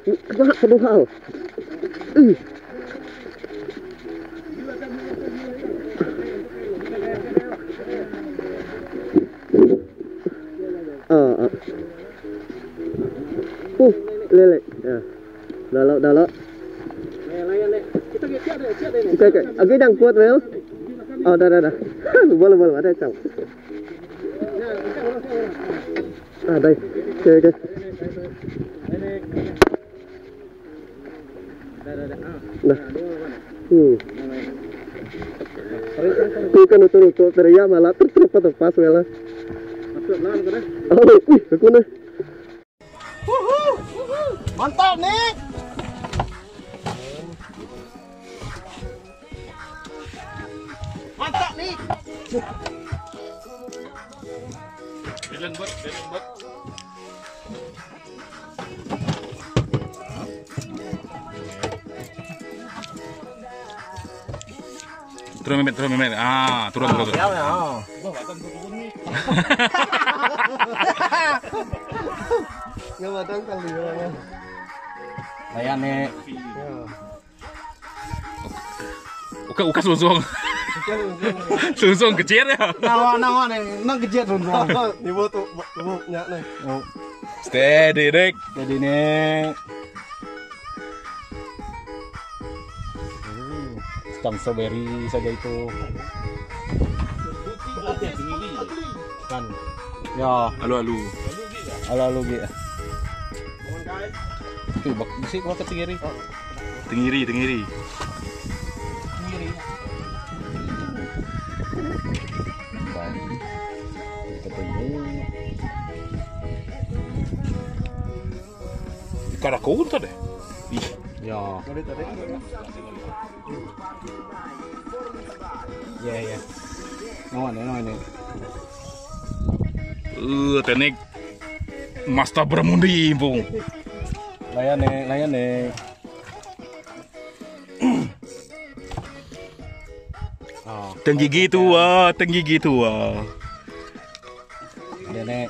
Kena kedua. Lele. Ya. Dah lo. Kita agak đang kuat wel. Oh, dah. Boleh ada cau. Đây. Okay. Nah. Tuh kan itu teriak malah terpas wel. Oh, aku nih. Mantap nih. Mantap nih. Belen buat. Turun memet. Turun. Ya. Nggak matang kali ya. Layan nih. Uka susung. Susung kecil ya. Nawa nih, nang kecil susung. Ibu tuh nyak nih. Steady dek. Jadi nih. Cam strawberry saja itu. Kan. Ya. Alu. Gitu. Tuh, bak bisi kau ketingiri. Tengiri. Karakol tuh deh. Ya. Ya. Nawan nih. Teknik Master Bermundi, Bung. Layan nih. Tinggi gitu ah. Ada nih.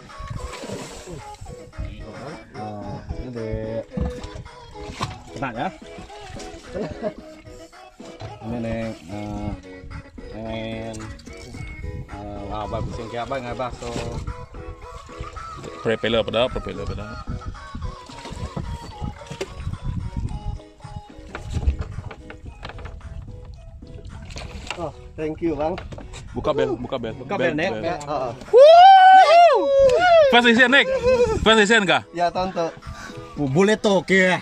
Ada. Kena ya? Ini nih. Bagus yang kayak apa nggak bakso? Propeller pada. Oh, thank you bang. Buka bel nek. First session kah? Ya tonton. Boleh toh ya.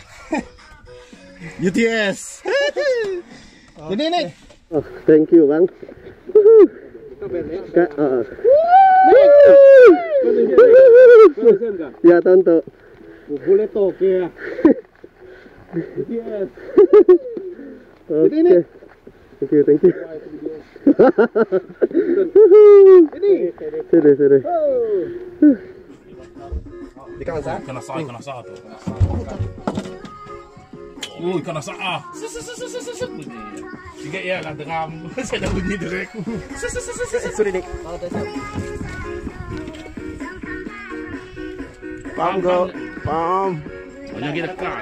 UTS. Ini nih. Oh, thank you bang. Ya tonton. Boleh toh ya. UTS. Oke. Thank you. Ini. Sini. Kena sah tuh. Kena sah. Tiga ya lah dengar. Saya dah bunyi direct. Sudah dik. Paham. Lagi tekan.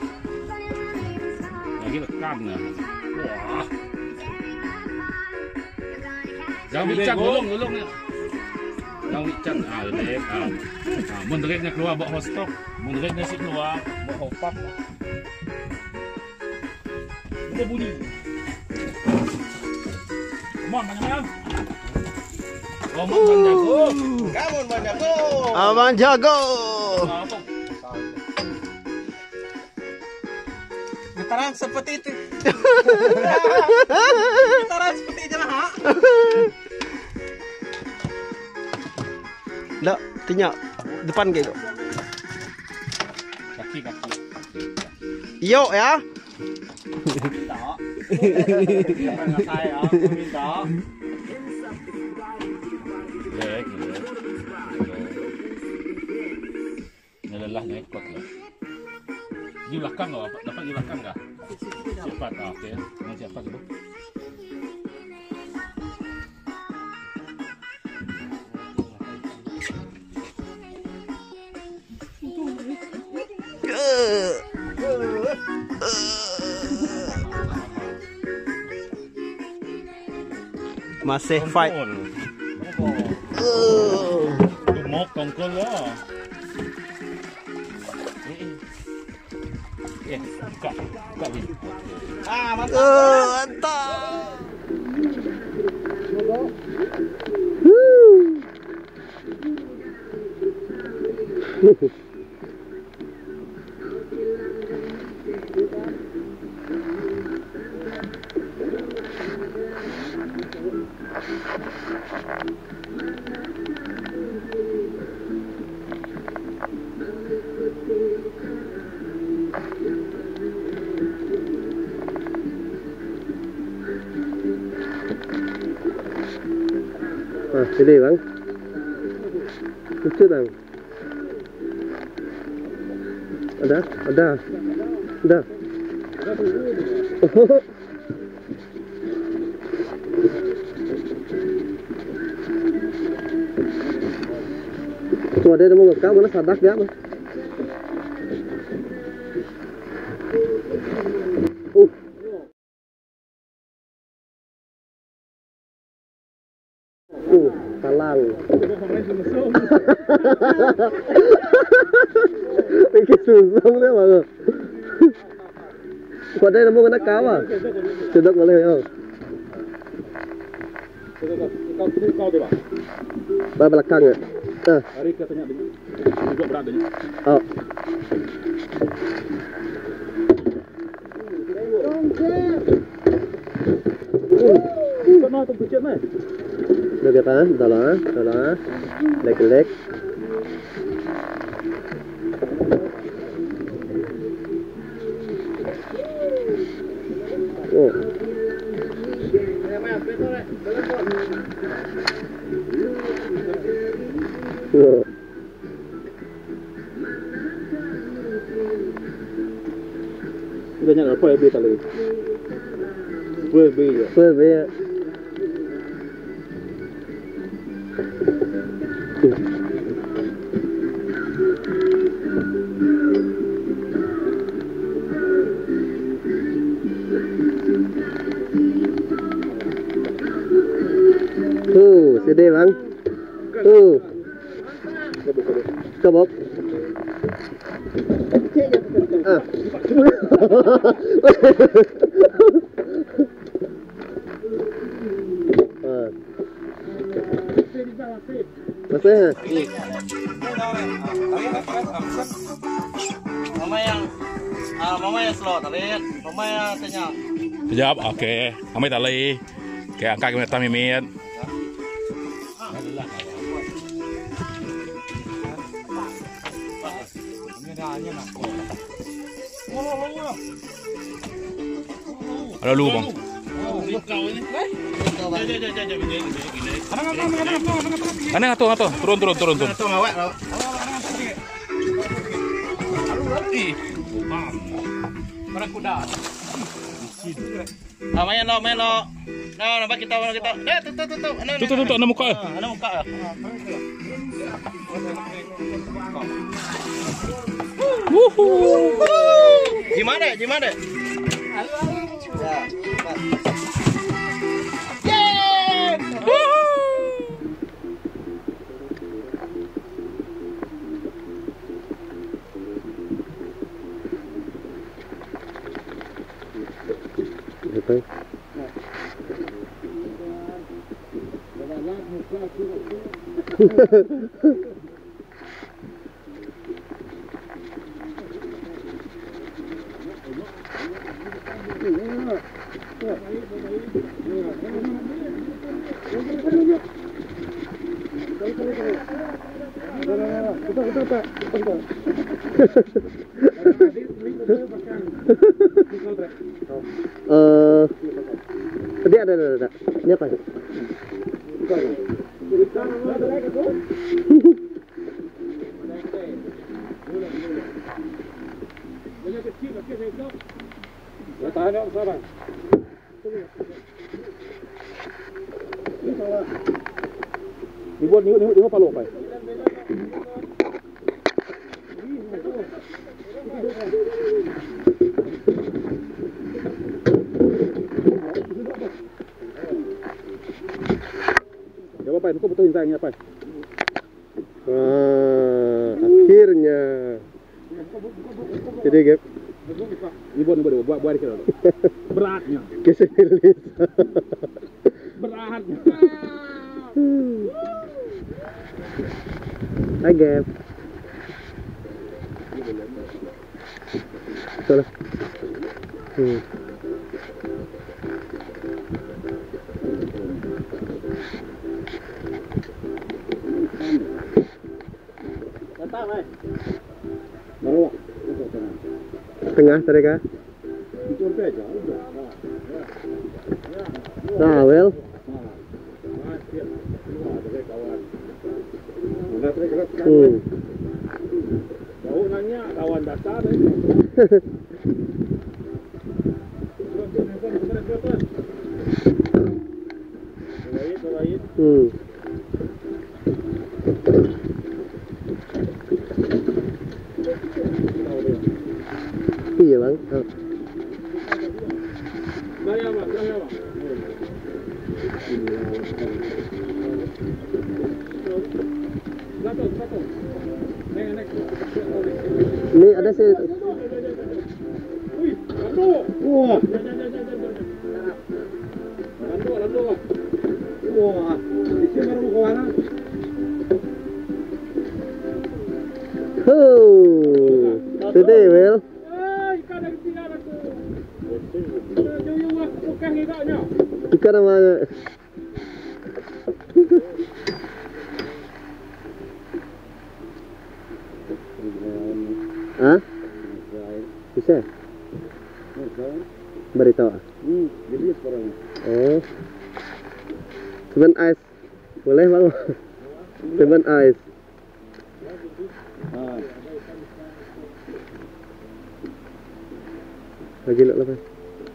Wah. Jangan bincang ulung ya. Jangan bincang. Lek. Mun direknya keluar bawa hostok, mun direknya si keluar bawa hopak. Ini bunyi. Come on, banyak. Abang jago. Getaran seperti itu. Getaran seperti itu lah. Nggak, tinyak depan gitu. Kaki. Iyo ya. Lek. Lelah ngekot lah. Di belakang nggak? Dapat di belakang nggak? Cepat, oke. Mau cepat dulu. Masih fight. Gemuk tongkol lah. Buka ni. Mantap. Sini bang, lucu bang. Ada. Oh. Tuh ada yang mau ngekau mana sadak ya bang? Talang. Cái sung đấy mọi người. Còn đây là mua cái nắp cáo à? Chưa đọc vào đây không? Ba belakang ya? Hari katanya juga berat dia. Oh. Kena tu pucet meh. Được việc hả? Đó là lệch. Ồ. Udah nyala PB tadi. PB ya. PB. Sini bang. Kebab. Masih ya? Mama yang slow tadi, mama yang tanya. Sekejap, okey. Ambil tali. Okey, angkat ke atas mimit. Ada lubang. Ana ngato. Turun. Barakuda. Main lo. Nah, nampak kita. Tutup ana muka. Ana muka. Gimana? Tadi ada. Ini apa? Ni palok pai. kau betul sayangnya apa? Akhirnya. Jadi Gap. Ibu buat kira. Beratnya. Keselis. Beratnya. Hai Gap. Betul lah. Tengah tadi kah? Nah, well. Kau nanya kawan dasar. Iya bang. Ini ada sih. Wah. Wah. Isi baru kawanan. Today, Will. Ikan namanya. Hah? Bisa? Beritahu. Oh. Seven ice. Boleh bang? Seven ice. Lagi nak lepas.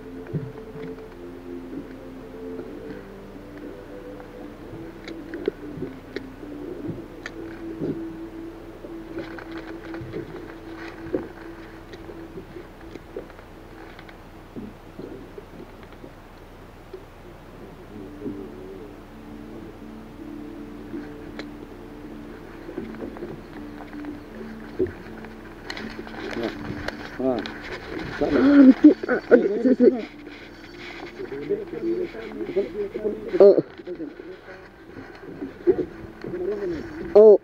Oh.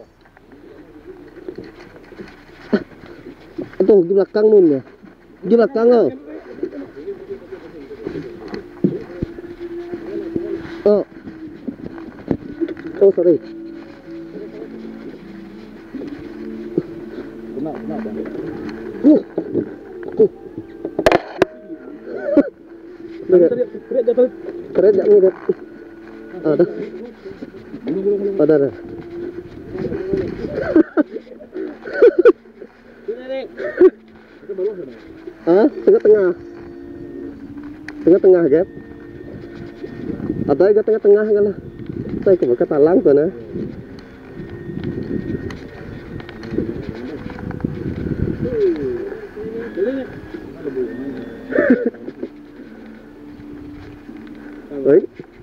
Tuh di belakang nun ya. Di belakang oh. Oh. Oh sorry. Keren tak ni? Ada. Ada. Tengah-tengah. Tengah-tengah Gap. Ada juga tengah-tengah kan lah. Saya ke bekat talang tu nah. Oi.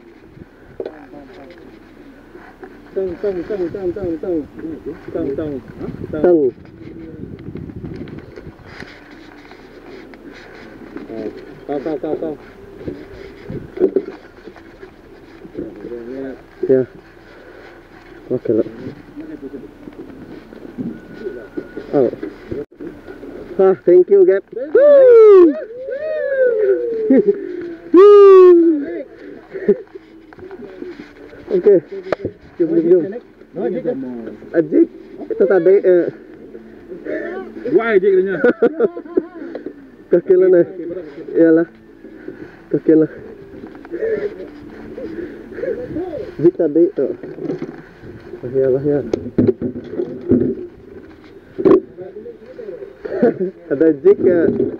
Tang. Kau. Ya. Oke lah. Oh. Thank you, Gap. Oke. Jom. Ajik. Itu tadi. Dua ajik nya. Kakilan eh. Iyalah. Kakilan. Jik tadi tuh. Ya. Ada jik ya.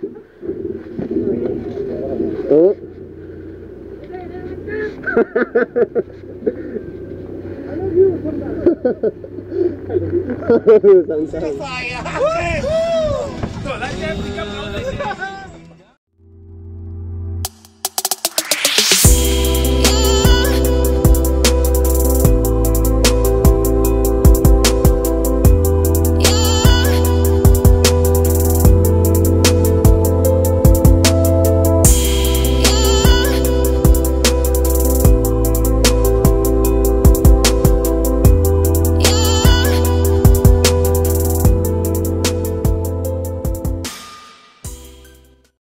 Oh. Santai. Tuh, lagi 3 tahun.